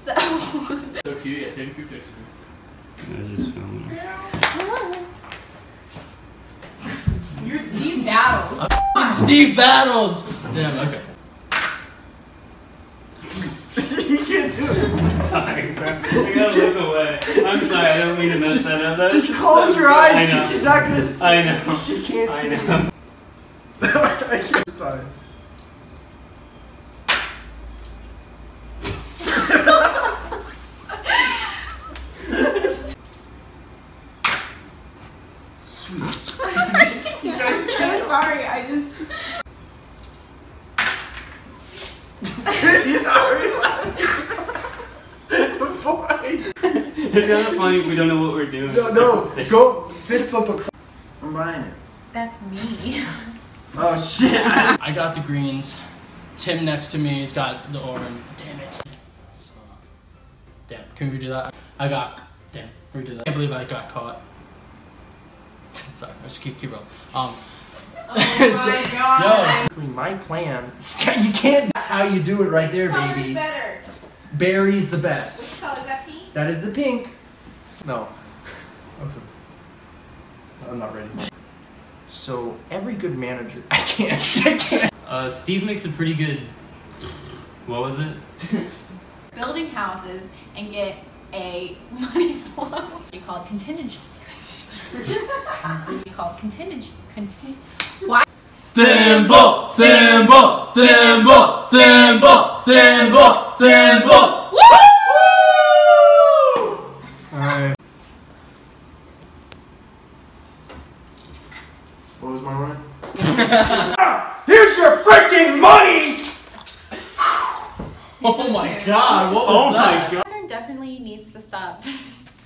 So cute. Yeah, take a few pictures. I was just filming. You're Steve Battles. Steve Battles. Damn. Okay. You can't do it. Sorry, bro. I gotta look away. I'm sorry, I don't mean to mess that up. Just close your eyes because she's not gonna see. I know. She can't see. I know. I can't start. Sweet. You guys can't. I'm sorry, I just. He's already laughing. Before It's kind of funny we don't know what we're doing. No, go fist bump across. I'm buying it. That's me. Oh shit. I got the greens. Tim next to me has got the orange. Damn it. So, damn. Can we redo that? Damn. Redo that. I can't believe I got caught. Sorry. Let's keep rolling. Oh my god. Yo, my plan. You can't. That's how you do it right there, Which color's baby. better? Berry's the best. Which color is that? Pink? That is the pink. No. Okay. I'm not ready. So every good manager. I can't. Steve makes a pretty good. What was it? Building houses and get a money flow. You call it contingency. You call it contingency. Why? Thimble, thimble, thimble, thimble, thimble, thimble. Woo! Alright. What was my line? Here's your freaking money! Oh my god, what was that? Definitely needs to stop